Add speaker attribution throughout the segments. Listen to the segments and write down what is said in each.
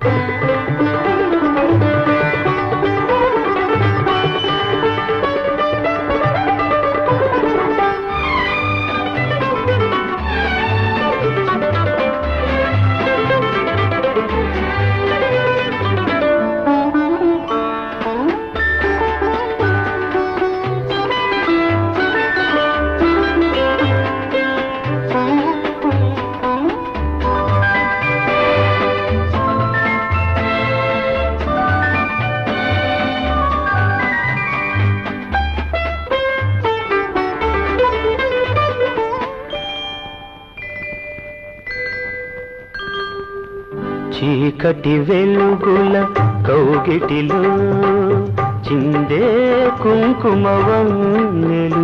Speaker 1: చీకటి వెలుగుల కౌగిటిలో చిందే కుంకుమవన్నెలు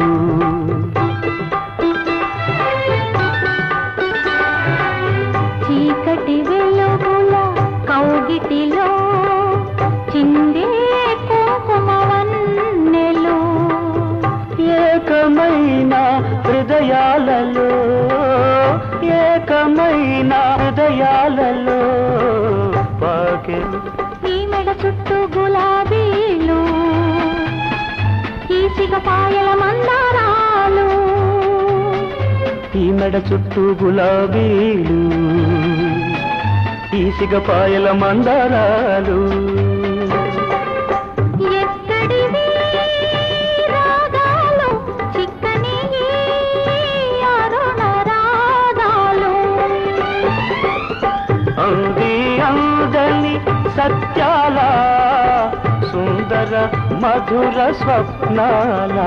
Speaker 2: చీకటి వెలుగుల కౌగిటిలో చిందే కుంకుమవన్నెలు
Speaker 1: ఏకమైన హృదయాలలో ఏకమైన హృదయాలలో
Speaker 2: ఈ మెడ చుట్టూ గులాబీలు ఈ సిగపాయల మందారాలు
Speaker 1: ఈ మెడ చుట్టూ గులాబీలు ఈ సిగపాయల మందారాలు సత్యాల సుందర మధుర స్వప్నాల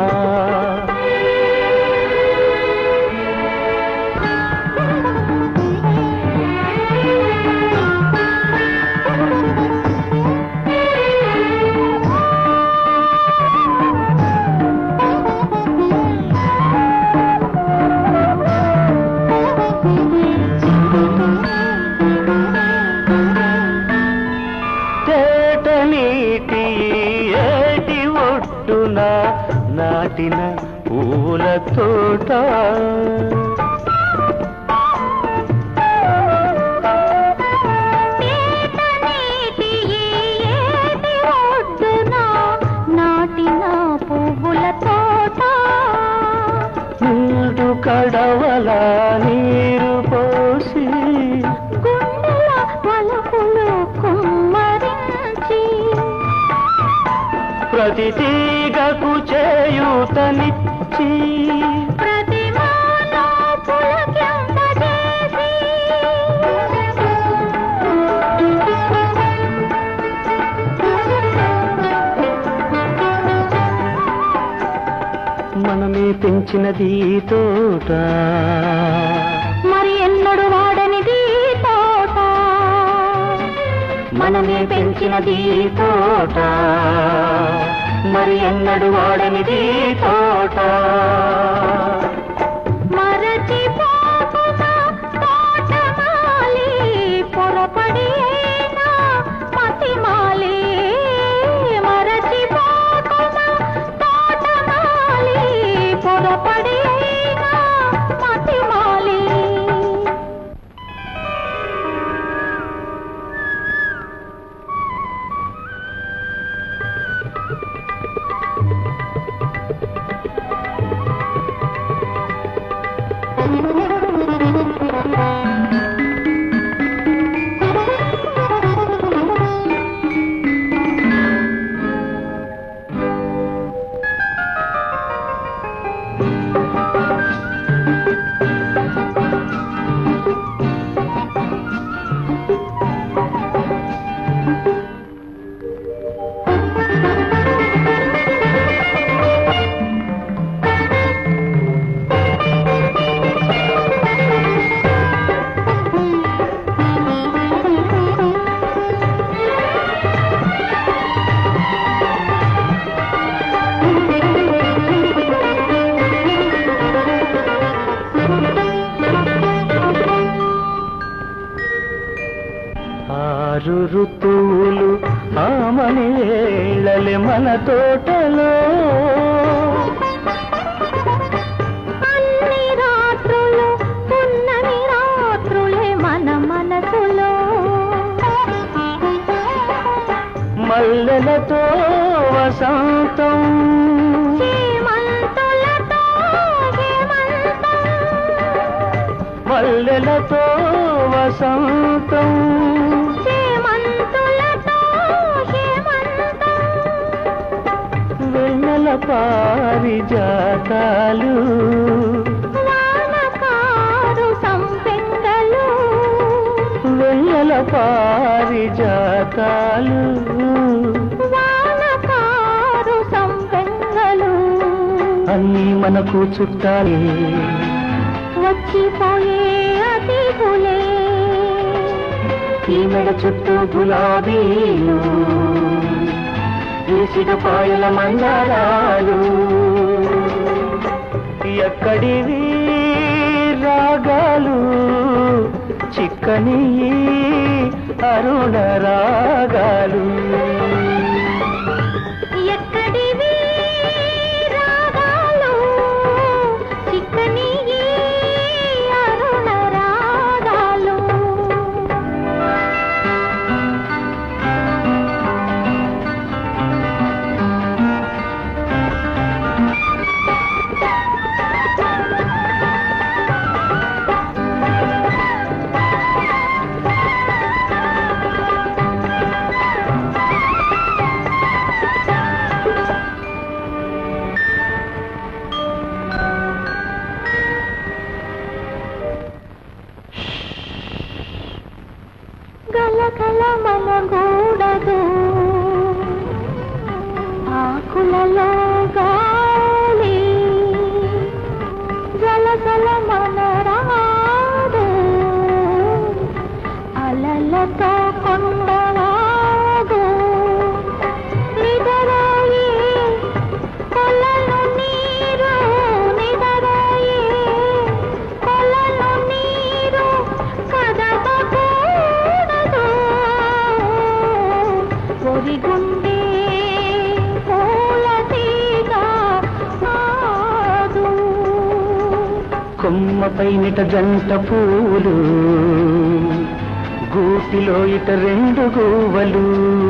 Speaker 1: నాటిన పూల తోట
Speaker 2: నాటిన పువ్వుల తోట
Speaker 1: నీరు కడవల నీరు పోసి
Speaker 2: గుండెల పలుకులు కుమ్మరించి
Speaker 1: ప్రతి తీగకు చేయూతనిచ్చి
Speaker 2: ప్రతి మానో పులకింపజేసి
Speaker 1: మనమే పెంచినది తోట
Speaker 2: మరి ఎన్నడు వాడనిది తోట
Speaker 1: మనమే పెంచినది తోట మరి ఎన్నడు వాడనిది తోట
Speaker 2: మరచిపోకుమా తోటమాలి పొరపడి అయినా మతిమాలి మరచిపోకుమా తోటమాలి పొరపడి అయినా మతిమాలి
Speaker 1: ఆరు ఋతువులు ఆమని వేళలే మన తోటలో
Speaker 2: అన్ని రాత్రులు పున్నమి రాత్రులే మన మనసులో
Speaker 1: మల్లెలతో వసంతం
Speaker 2: చేమంతులతో హేమంతం
Speaker 1: మల్లెలతో వసంతం
Speaker 2: చేమంతులతో హేమంతం
Speaker 1: వెన్నెల పారిజాతాలు
Speaker 2: వానకారు సంపెంగలు
Speaker 1: వెన్నెల పారిజాతాలు
Speaker 2: వానకారు సంపెంగలు
Speaker 1: అన్నీ మనకు చుట్టాలే
Speaker 2: వచ్చిపోయే అతిథులే
Speaker 1: ఈ మెడ చుట్టూ గులాబీలు ఈసిగ పాయల మందారాలు ఎక్కడివి రాగాలు చిక్కని అరుణ రాగాలు
Speaker 2: ఎక్కడివి రాగాలు చిక్కని అరుణ రాగాలు గలగల మనగూడదు ఆకులలో గాలి గలగల మనరాడు అలలతో కొండవాగు నిదరాయి కొలను నీరు నిదరాయి కొలను నీరు కదపకూడదు ఒరిగుండే పూల తీగ ఆదు
Speaker 1: కొమ్మ పైనిట జంట పూలు గూటిలో ఇట రెండు గూవలు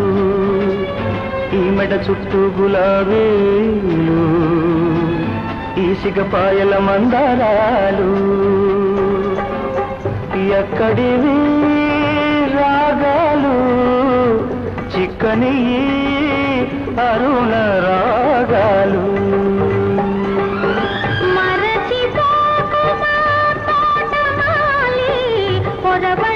Speaker 1: ఈ మెడ చుట్టూ గులాబీలు ఈసిగ పాయల మందారాలు ఎక్కడివి రాగాలు చిక్కని అరుణ రాగాలు
Speaker 2: మరచిపోకుమా తోటమాలి పొరబ